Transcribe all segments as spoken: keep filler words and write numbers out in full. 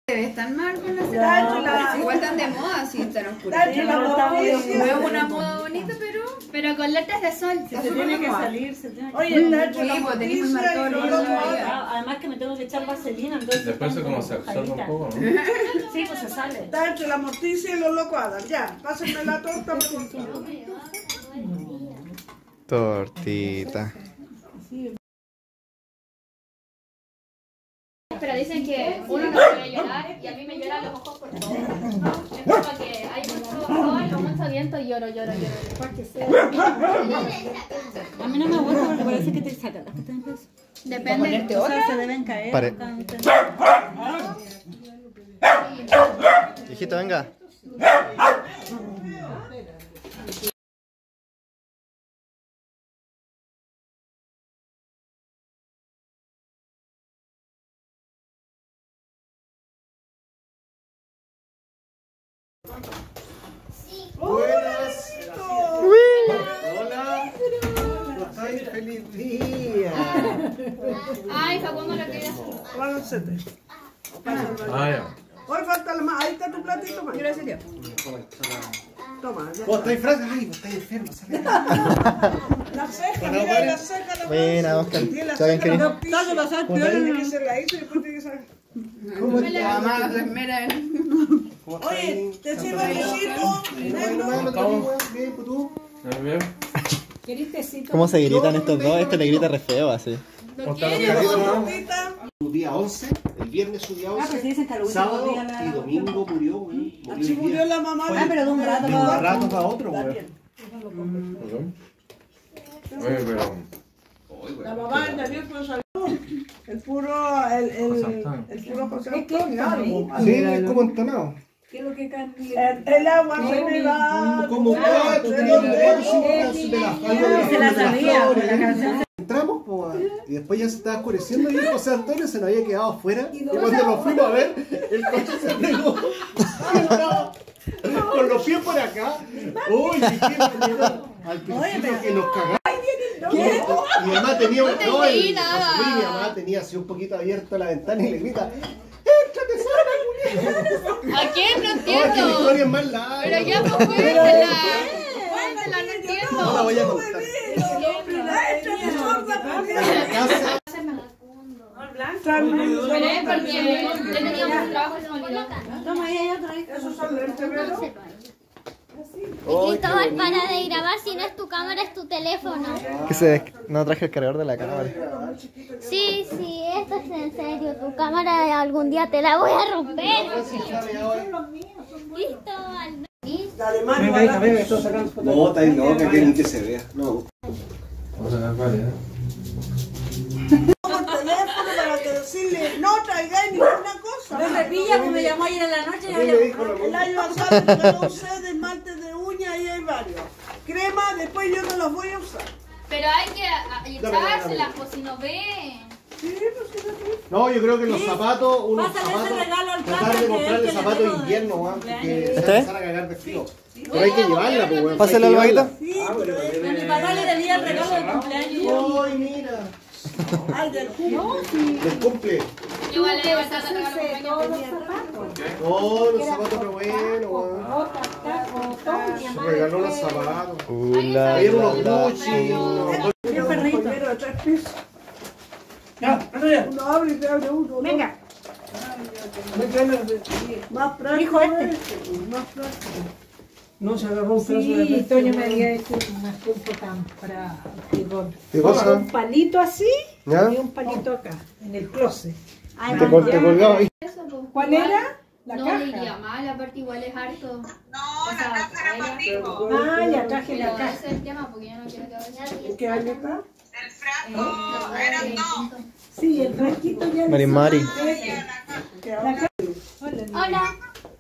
Se ve tan mal con las No, cejas. Igual están de moda, sí, están oscuras. No es una moda bonita, pero... Pero con lentes de sol. Se, se tiene que salir, se tiene que... Oye, Nacho, sí, pues tenemos el marcador rojo. Además que me tengo que echar vaselina, entonces... Después se como se absorbe un poco, ¿no? Sí, pues se sale. Está entre la morticia y los locos Adam. Ya, pásenme la torta, por favor. Tortita. Pero dicen que uno no puede llorar y a mí me lloran los ojos por todo. Es como que hay mucho sol o mucho viento y lloro, lloro, lloro. Después que sea. A mí no me gusta porque parece que te sacan las pestañas. Depende. O sea, se deben caer. Pare. Hijito, venga. Buenas. Hola. Ay, feliz día. Ay, Facundo lo quería hacer. Balancete. Ah, ya. Hoy falta la más. Ahí está tu platito, más. Gracias, tío. Toma, ya. Vos estáis frase, ay, vos estáis enfermo, ¿sabes? La ceja, mira, la ceja. La Buena, Oscar. Tiene la ¿Saben ceja, qué? la morticia. Tiene que se la hizo y después tiene que saber. ¿Cómo La mamá se esmera en... Oye, te sirvo el besito. Bien, pues tú. Bien. ¿Cómo se gritan estos dos? Este le grita re feo así. ¿Lo quieres? Su día once, el viernes su día Ah, pero once, si dicen que al último sábado día la- y domingo murió, güey. Murió Así el murió día. la mamá. Ah, pero de un rato De para un otro. rato para otro, güey. Oye, pero... La mamá de Daniel fue salir. El puro, el, el, el puro José Antonio. Sí, es como entonado. ¿Qué es lo que El, el agua se me va. Como cuatro, tres, cuatro, cinco pedazos de la falda. Se la sabía, la canción. Entramos, pues, y después ya se estaba oscureciendo y el José Antonio se nos había quedado afuera. Y cuando lo fuimos a ver, el coche se pegó. Con los pies por acá. Uy, qué manera. Al principio que nos cagamos. Y mi mamá tenía un. No, el, nada. mi mamá tenía así un poquito abierta la ventana y le grita: ¡Éntrate, Sara, ¿A quién? No no, es que la entiendo. historia es más larga. Pero ya pues cuéntala. Cuéntala, no No la entiendo. voy a contar. En la casa. Pero es porque yo tenía mucho trabajo y se me olvidó. Toma, ahí hay otro. Esos son lentes, ¿verdad? Cristóbal, para de grabar, si no es tu cámara, es tu teléfono. Que se des- no traje el cargador de la cámara. Sí, sí, esto es en serio. Tu cámara algún día te la voy a romper. Cristóbal, Dale, mano. No, está ahí loca, que ni que se vea. No. Vamos a sacar varias, ¿eh? Por teléfono para que decirle, no traigáis ninguna cosa. Me repilla, pues me llamó ayer en la noche y ¿Qué yo le le dijo la El mamá? año pasado me regaló un set de esmaltes de uña y hay varios. Crema, después yo no los voy a usar. Pero hay que a- echárselas, pues si no ven. Sí, pues sí, sí. No, yo creo que los zapatos, unos Pásale zapatos, ese regalo al tratar Papa, de que comprarle es que le zapatos tengo de de invierno, weón, cumpleaños. porque se ¿Este? va a empezar a cagar de frío. Pero hay que llevarla, pues, weón. Pásale al vaguito. Ah, pero A mi papá le debía el regalo de cumpleaños. ¡Ay, mira! Ay, del jugo. Del cumple. Igual le va a estar regalo Oh, los zapatos re buenos, weón. Se regaló los zapatos. Ula, Hay unos ula, Gucci, unos... Un perrito. De tres pisos. Uno abre y te abre uno. Venga. Más práctico. este, Más práctico. No se agarró un pedazo de Sí, Toño me había hecho unas puntas tan para ¿Qué cosa? un palito así ¿Ya? y un palito acá, en el closet. Te, col te colgaba ahí. ¿Cuál era? La No caja. le iría mal, aparte igual es harto. No, la caja era contigo. Ah, ya traje la caja. Ese es el tema, porque yo no quiero que vaya. ¿En qué año está? Sí, el frasquito ya lo Mari Mari. hola.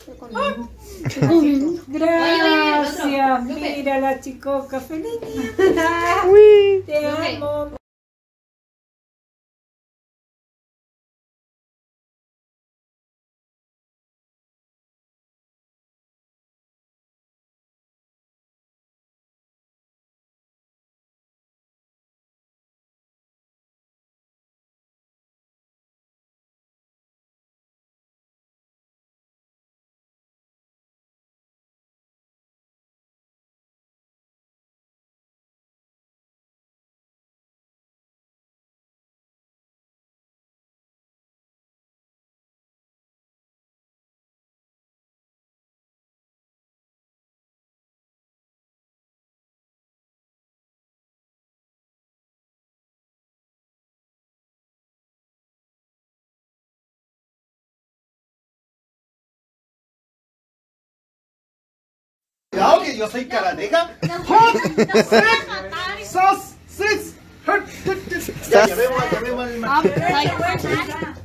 Gracias, mira la chicoca, feliz día. Te amo. yo soy karateca. ¡Sos! ¡Sis! Ya, llamemos, llamemos al maestro.